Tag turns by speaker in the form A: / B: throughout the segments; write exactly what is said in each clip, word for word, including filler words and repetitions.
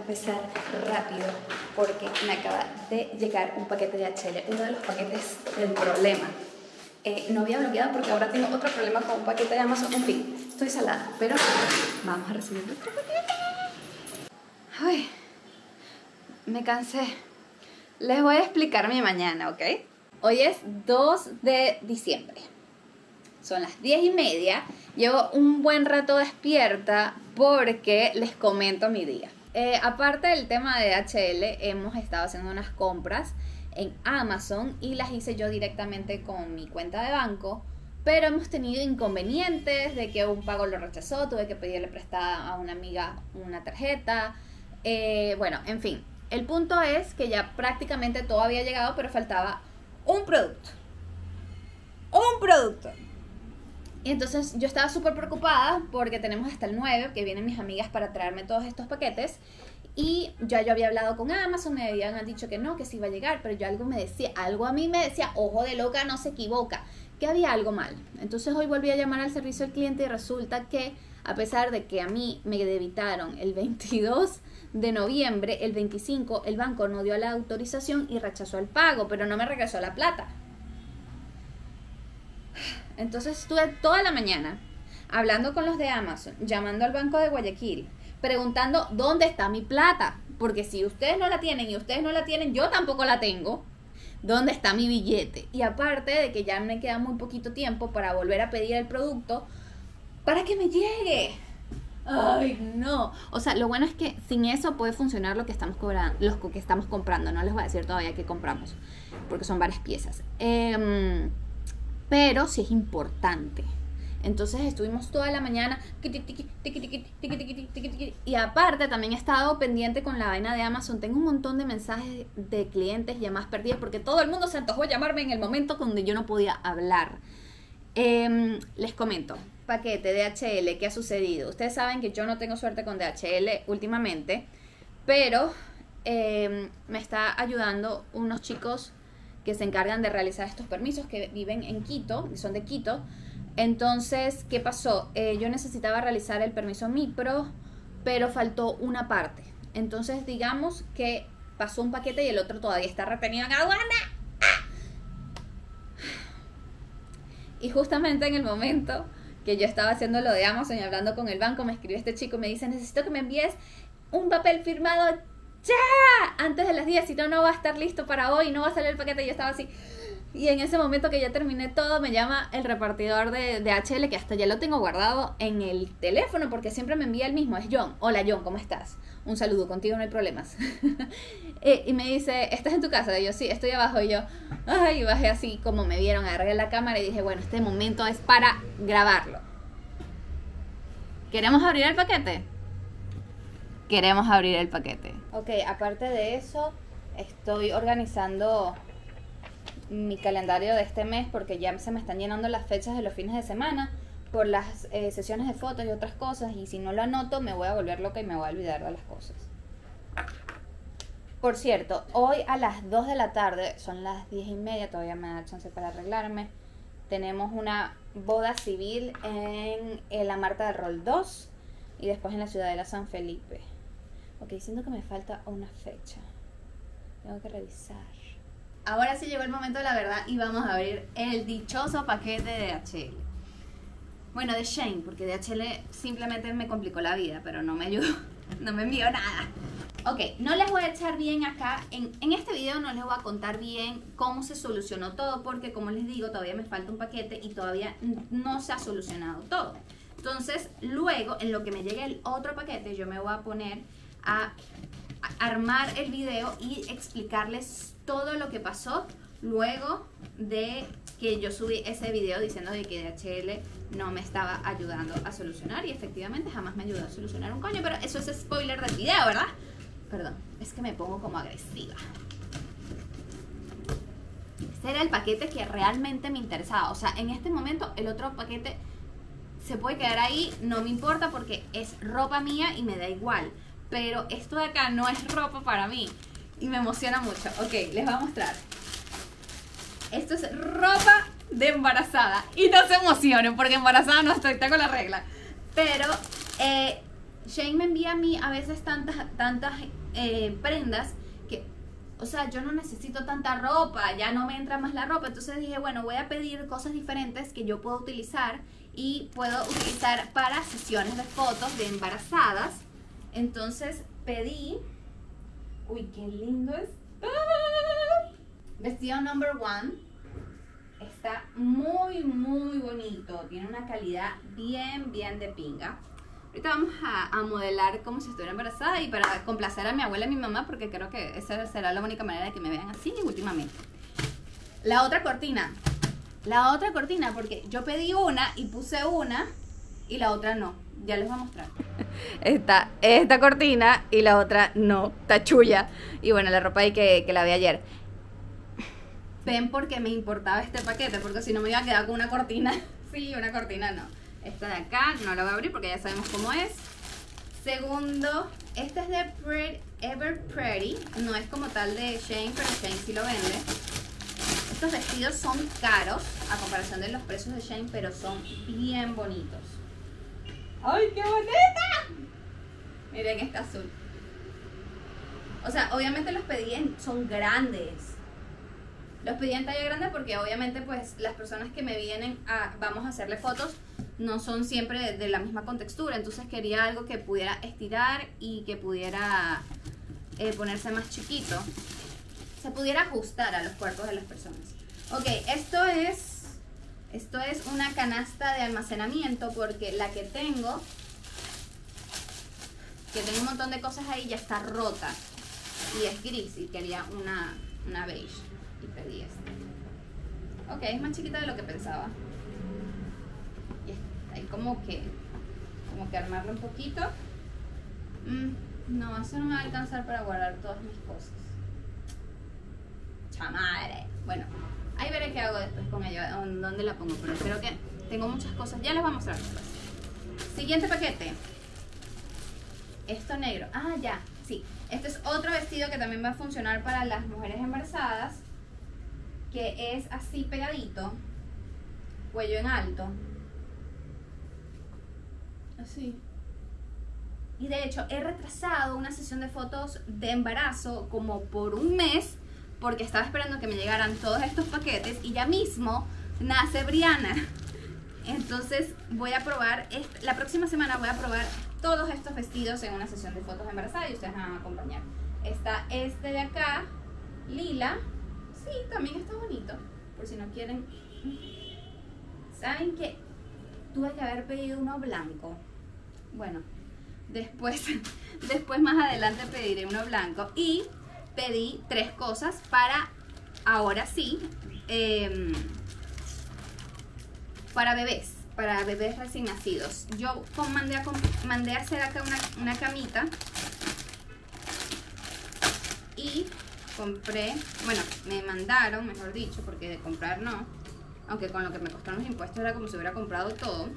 A: empezar rápido porque me acaba de llegar un paquete de H L, uno de los paquetes del problema. Eh, no había bloqueado porque ahora tengo otro problema con un paquete de Amazon. En fin, estoy salada, pero vamos a recibir nuestro paquete. Ay, me cansé. Les voy a explicar mi mañana, ¿ok? Hoy es dos de diciembre. Son las diez y media. Llevo un buen rato despierta porque les comento mi día. Eh, aparte del tema de H L, hemos estado haciendo unas compras en Amazon y las hice yo directamente con mi cuenta de banco, pero hemos tenido inconvenientes de que un pago lo rechazó, tuve que pedirle prestada a una amiga una tarjeta, eh, bueno, en fin. El punto es que ya prácticamente todo había llegado, pero faltaba un producto. Un producto. Y entonces yo estaba súper preocupada porque tenemos hasta el nueve, que vienen mis amigas para traerme todos estos paquetes. Y ya yo había hablado con Amazon, me habían dicho que no, que sí iba a llegar, pero yo algo me decía, algo a mí me decía, ojo de loca, no se equivoca, que había algo mal. Entonces hoy volví a llamar al servicio al cliente y resulta que, a pesar de que a mí me debitaron el veintidós de noviembre, el veinticinco el banco no dio la autorización y rechazó el pago, pero no me regresó la plata. Entonces estuve toda la mañana hablando con los de Amazon, llamando al banco de Guayaquil, preguntando dónde está mi plata, porque si ustedes no la tienen y ustedes no la tienen, yo tampoco la tengo. ¿Dónde está mi billete? Y aparte de que ya me queda muy poquito tiempo para volver a pedir el producto para que me llegue. Ay, no. O sea, lo bueno es que sin eso puede funcionar lo que estamos cobrando, los que estamos comprando. No les voy a decir todavía qué compramos, porque son varias piezas. Eh, pero sí es importante. Entonces estuvimos toda la mañana y aparte también he estado pendiente con la vaina de Amazon. Tengo un montón de mensajes de clientes, llamadas perdidas, porque todo el mundo se antojó llamarme en el momento donde yo no podía hablar. Eh, les comento, paquete de D H L, ¿qué ha sucedido? Ustedes saben que yo no tengo suerte con D H L últimamente, pero eh, me está ayudando unos chicos que se encargan de realizar estos permisos, que viven en Quito, son de Quito. Entonces, ¿qué pasó? Eh, yo necesitaba realizar el permiso MIPRO, pero faltó una parte. Entonces, digamos que pasó un paquete y el otro todavía está retenido en aduana. Y justamente en el momento que yo estaba haciendo lo de Amazon y hablando con el banco, me escribió este chico y me dice, necesito que me envíes un papel firmado ya, antes de las diez, si no, no va a estar listo para hoy, no va a salir el paquete. Y yo estaba así... Y en ese momento que ya terminé todo, me llama el repartidor de, de H L, que hasta ya lo tengo guardado en el teléfono, porque siempre me envía el mismo, es John. Hola John, ¿cómo estás? Un saludo, contigo no hay problemas. eh, y me dice, ¿estás en tu casa? Y yo, sí, estoy abajo. Y yo, ay, bajé así como me vieron, agarré la cámara y dije, bueno, este momento es para grabarlo. ¿Queremos abrir el paquete? Queremos abrir el paquete. Ok, aparte de eso, estoy organizando mi calendario de este mes porque ya se me están llenando las fechas de los fines de semana por las eh, sesiones de fotos y otras cosas, y si no lo anoto me voy a volver loca y me voy a olvidar de las cosas. Por cierto, hoy a las dos de la tarde, son las diez y media, todavía me da chance para arreglarme, tenemos una boda civil en, en la Marta del Rol dos y después en la Ciudadela San Felipe. Ok, siento que me falta una fecha, tengo que revisar. Ahora sí llegó el momento de la verdad y vamos a abrir el dichoso paquete de D H L. Bueno, de Shein, porque D H L simplemente me complicó la vida, pero no me ayudó, no me envió nada. Ok, no les voy a echar bien acá, en, en este video no les voy a contar bien cómo se solucionó todo, porque como les digo, todavía me falta un paquete y todavía no se ha solucionado todo. Entonces, luego, en lo que me llegue el otro paquete, yo me voy a poner a armar el video y explicarles todo lo que pasó luego de que yo subí ese video diciendo de que D H L no me estaba ayudando a solucionar, y efectivamente jamás me ayudó a solucionar un coño, pero eso es spoiler del video, ¿verdad? Perdón, es que me pongo como agresiva. Este era el paquete que realmente me interesaba. O sea, en este momento el otro paquete se puede quedar ahí, no me importa porque es ropa mía y me da igual. Pero esto de acá no es ropa para mí y me emociona mucho. Ok, les voy a mostrar. Esto es ropa de embarazada. Y no se emocionen porque embarazada no estoy, tengo la regla. Pero eh, Shane me envía a mí a veces tantas, tantas eh, prendas que, o sea, yo no necesito tanta ropa, ya no me entra más la ropa. Entonces dije, bueno, voy a pedir cosas diferentes que yo puedo utilizar y puedo utilizar para sesiones de fotos de embarazadas. Entonces pedí, uy, qué lindo es. Vestido number one. Está muy, muy bonito. Tiene una calidad bien, bien de pinga. Ahorita vamos a, a modelar como si estuviera embarazada y para complacer a mi abuela y mi mamá, porque creo que esa será la única manera de que me vean así últimamente. La otra cortina. La otra cortina, porque yo pedí una y puse una y la otra no. Ya les voy a mostrar. Esta, esta cortina y la otra no. Está chulla. Y bueno, la ropa ahí que, que la vi ayer. Ven porque me importaba este paquete, porque si no me iba a quedar con una cortina. Sí, una cortina no. Esta de acá no la voy a abrir porque ya sabemos cómo es. Segundo, este es de Pretty, Ever Pretty. No es como tal de Shane, pero Shane sí lo vende. Estos vestidos son caros a comparación de los precios de Shane, pero son bien bonitos. ¡Ay, qué bonita! Miren este azul. O sea, obviamente los pedí en, son grandes. Los pedí en talla grande porque obviamente pues las personas que me vienen a, vamos a hacerle fotos, no son siempre de, de la misma contextura. Entonces quería algo que pudiera estirar y que pudiera eh, ponerse más chiquito. Se pudiera ajustar a los cuerpos de las personas. Ok, esto es, esto es una canasta de almacenamiento porque la que tengo, que tengo un montón de cosas ahí, ya está rota. Y es gris y quería una, una beige. Y pedí esta. Ok, es más chiquita de lo que pensaba. Y hay como que, como que armarlo un poquito. Mm, no, eso no me va a alcanzar para guardar todas mis cosas. Chamadre. Bueno, ahí veré qué hago después con ella, dónde la pongo, pero creo que tengo muchas cosas. Ya les voy a mostrar después. Siguiente paquete. Esto negro. Ah, ya, sí. Este es otro vestido que también va a funcionar para las mujeres embarazadas, que es así pegadito, cuello en alto, así. Y de hecho he retrasado una sesión de fotos de embarazo como por un mes porque estaba esperando que me llegaran todos estos paquetes y ya mismo nace Brianna. Entonces voy a probar, este, la próxima semana voy a probar todos estos vestidos en una sesión de fotos de embarazada y ustedes me van a acompañar. Está este de acá, lila. Sí, también está bonito, por si no quieren. ¿Saben qué? Tuve que haber pedido uno blanco. Bueno, después, después más adelante pediré uno blanco. Y pedí tres cosas para, ahora sí, eh, para bebés, para bebés recién nacidos. Yo mandé a, mandé a hacer acá una, una camita. Y compré, bueno, me mandaron, mejor dicho, porque de comprar no, aunque con lo que me costaron los impuestos era como si hubiera comprado todo.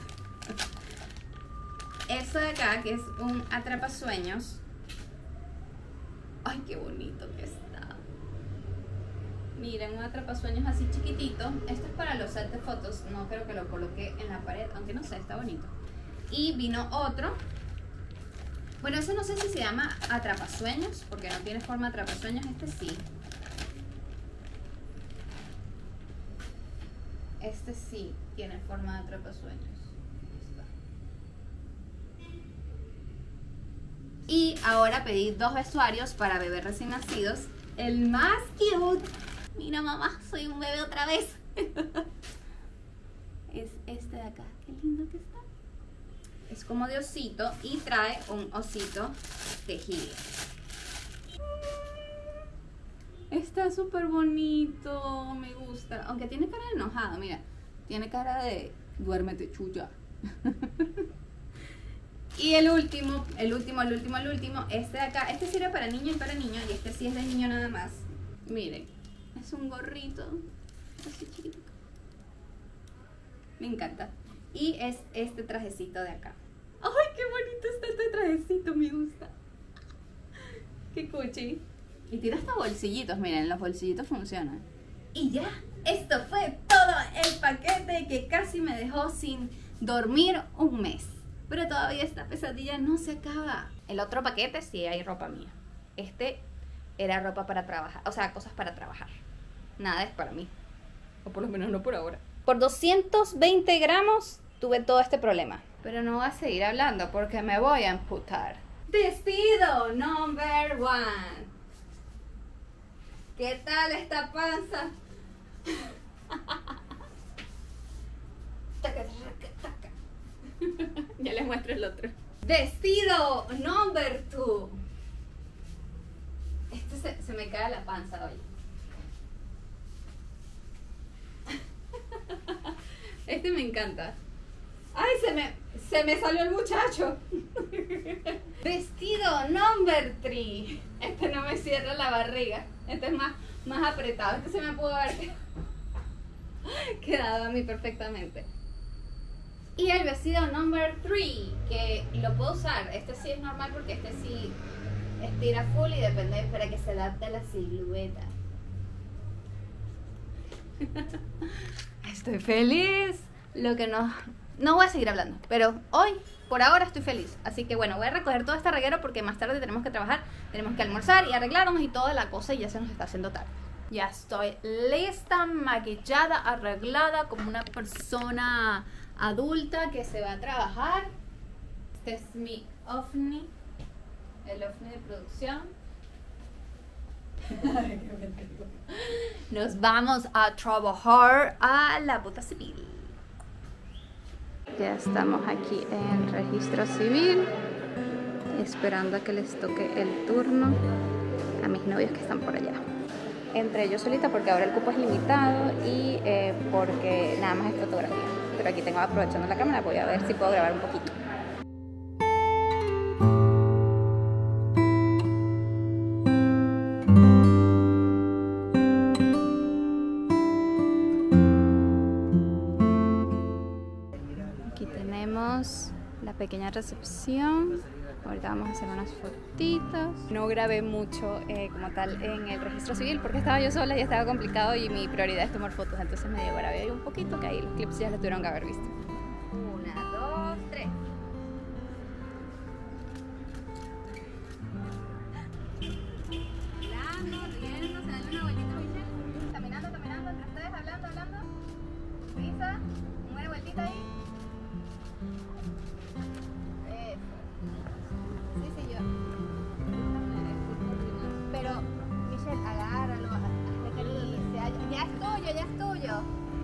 A: Esto de acá, que es un atrapasueños. Ay, qué bonito que está. Miren, un atrapasueños así chiquitito. Esto es para los sets de fotos, no creo que lo coloque en la pared, aunque no sé, está bonito. Y vino otro. Bueno, ese no sé si se llama atrapasueños, porque no tiene forma de atrapasueños, este sí. Este sí tiene forma de atrapasueños. Y ahora pedí dos vestuarios para bebés recién nacidos. El más cute. Mira, mamá, soy un bebé otra vez. Es este de acá. Qué lindo que está. Es como de osito y trae un osito tejido. Está súper bonito, me gusta. Aunque tiene cara de enojado, mira. Tiene cara de duérmete, chulla. Y el último, el último, el último, el último, este de acá. Este sirve para niño y para niño, y este sí es de niño nada más. Miren, es un gorrito así chiquito. Me encanta. Y es este trajecito de acá. ¡Ay, qué bonito está este trajecito! Me gusta. ¡Qué cuchi! Y tiene hasta bolsillitos, miren, los bolsillitos funcionan. Y ya, esto fue todo el paquete que casi me dejó sin dormir un mes. Pero todavía esta pesadilla no se acaba. El otro paquete sí hay ropa mía. Este era ropa para trabajar, o sea, cosas para trabajar. Nada es para mí. O por lo menos no por ahora. Por doscientos veinte gramos tuve todo este problema. Pero no voy a seguir hablando porque me voy a amputar. Vestido number one. ¿Qué tal esta panza? Taca, taca, taca. Ya les muestro el otro. Vestido number two. Este se, se me cae la panza hoy. Este me encanta. ¡Ay, se me, se me salió el muchacho! Vestido number three. Este no me cierra la barriga. Este es más, más apretado. Este se me pudo haber quedado a mí perfectamente. Y el vestido number three, que lo puedo usar. Este sí es normal porque este sí estira full y depende para que se adapte a la silueta. Estoy feliz. Lo que no... No voy a seguir hablando, pero hoy, por ahora, estoy feliz. Así que bueno, voy a recoger todo este reguero porque más tarde tenemos que trabajar, tenemos que almorzar y arreglarnos y toda la cosa y ya se nos está haciendo tarde. Ya estoy lista, maquillada, arreglada como una persona adulta que se va a trabajar. Este es mi ovni, el ovni de producción. Nos vamos a trabajar a la puta civil. Ya estamos aquí en registro civil, esperando a que les toque el turno a mis novios que están por allá. Entré yo solita porque ahora el cupo es limitado y eh, porque nada más es fotografía. Pero aquí tengo, aprovechando la cámara, voy a ver si puedo grabar un poquito. La pequeña recepción. Ahorita vamos a hacer unas fotitos. No grabé mucho eh, como tal en el registro civil porque estaba yo sola y estaba complicado y mi prioridad es tomar fotos, entonces medio grabé ahí un poquito, que ahí los clips ya los tuvieron que haber visto. Una, dos, tres. Hablando, riéndose, dale una vueltita, Michelle. Caminando, caminando, entre ustedes, hablando, hablando. Pisa, una buena vueltita ahí. Pero, Michelle, agárralo, hazle caricia. Ya es tuyo, ya es tuyo.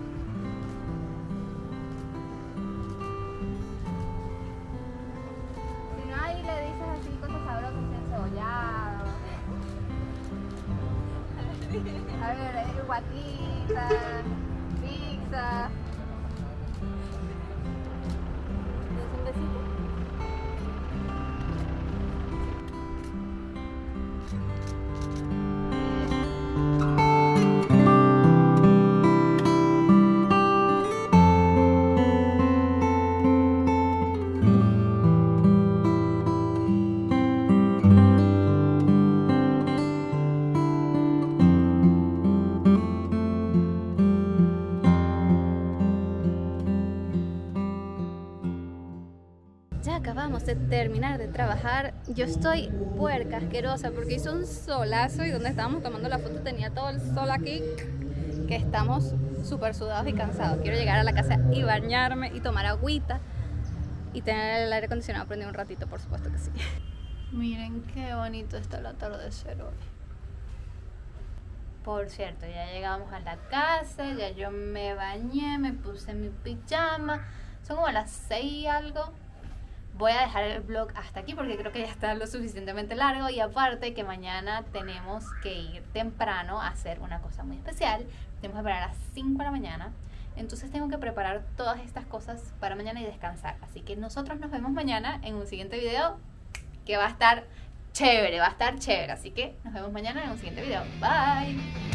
A: Si no, ahí le dices así cosas sabrosas, encebollado. A ver, guatita, pizza. ¿Tienes un besito? Acabamos de terminar de trabajar. Yo estoy puerca, asquerosa, porque hizo un solazo y donde estábamos tomando la foto tenía todo el sol aquí, que estamos súper sudados y cansados. Quiero llegar a la casa y bañarme y tomar agüita y tener el aire acondicionado prendido un ratito, por supuesto que sí. Miren qué bonito está el atardecer hoy. Por cierto, ya llegamos a la casa, ya yo me bañé, me puse mi pijama. Son como las seis y algo. Voy a dejar el vlog hasta aquí porque creo que ya está lo suficientemente largo y aparte que mañana tenemos que ir temprano a hacer una cosa muy especial. Tenemos que parar a las cinco de la mañana, entonces tengo que preparar todas estas cosas para mañana y descansar. Así que nosotros nos vemos mañana en un siguiente video que va a estar chévere, va a estar chévere. Así que nos vemos mañana en un siguiente video. Bye.